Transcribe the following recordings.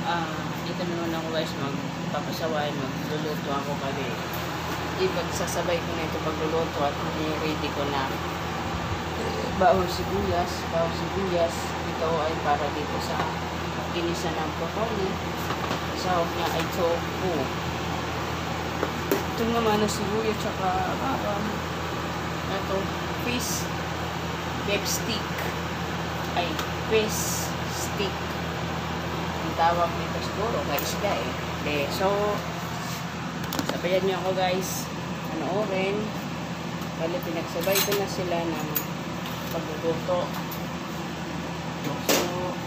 Dito naman ako guys, magpapasaway, magluluto ako kasi ipagsasabay ko na ito pagluluto at ready ko na bawang sibuyas. Ito ay para dito sa ginisa ng broccoli. Sahog niya ay tofu. Ito naman na sibuyas tsaka ito fish beef stick ay fish stick ang tawag nito siguro guys so sabayan niyo ako guys panoorin bali pinagsabay ko na sila ng pagluluto. So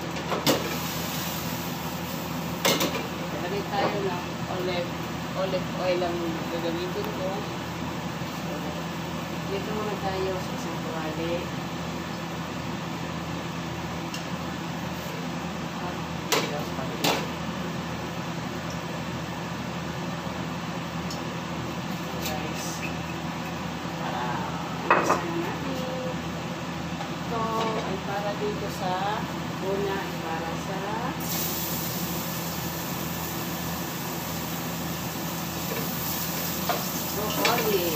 talagay tayo ng olive oil ang gagamitin ko. So dito muna tayo sa isang tuwali. Dito sa una ay para sa broccoli.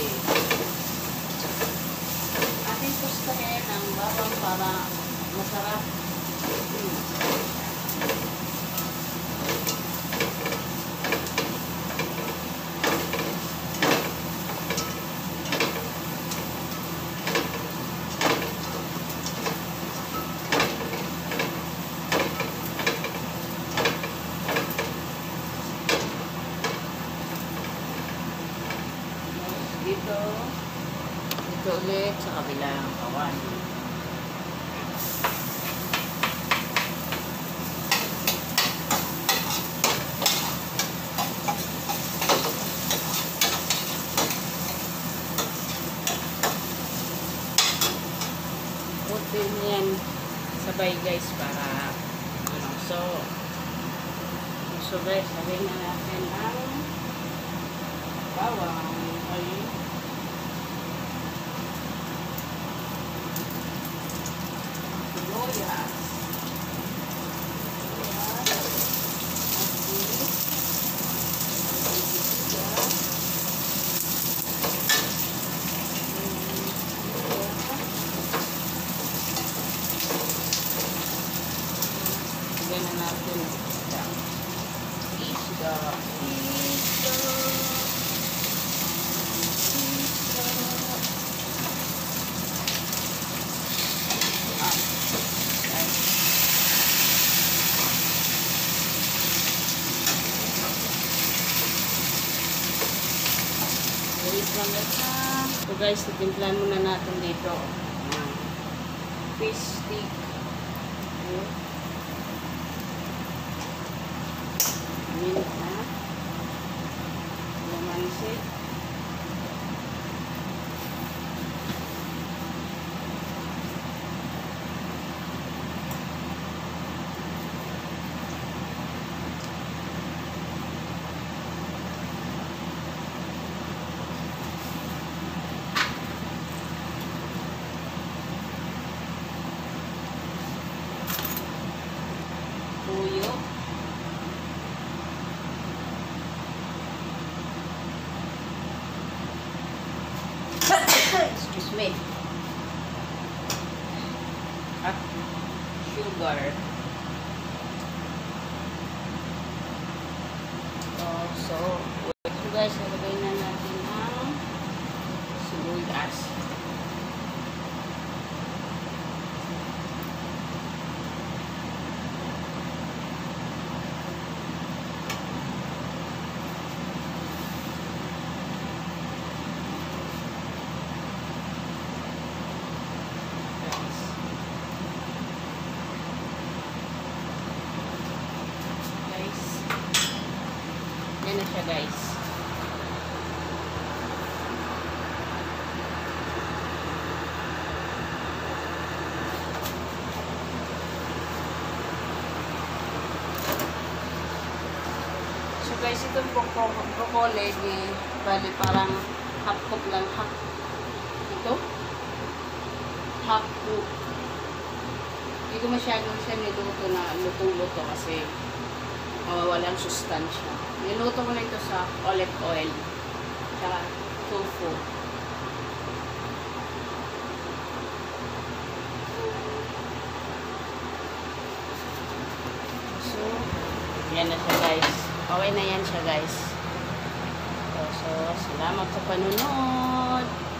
Ating pustahin ang bawang para masarap. Dito ulit sa kabilang kawan. Putin yan sabay guys para so guys sabihin na natin ang bawang ay sibuyas. Lagyan na natin isda. So guys, timplan muna natin dito fish stick. Minute na lamansi. Tuyo. Excuse me. At sugar. So guys, ilagay na natin ang sibuyas. Yan na siya guys. So guys, itong broccoli bali parang half cook lang. Ito half cook. Hindi ko masyadong siya niluto na lutong-luto kasi mawawalan sustansya. Niluto ko na ito sa olive oil. Tsaka tofu. So, yan na siya guys. Okay na yan siya guys. So salamat sa panunod.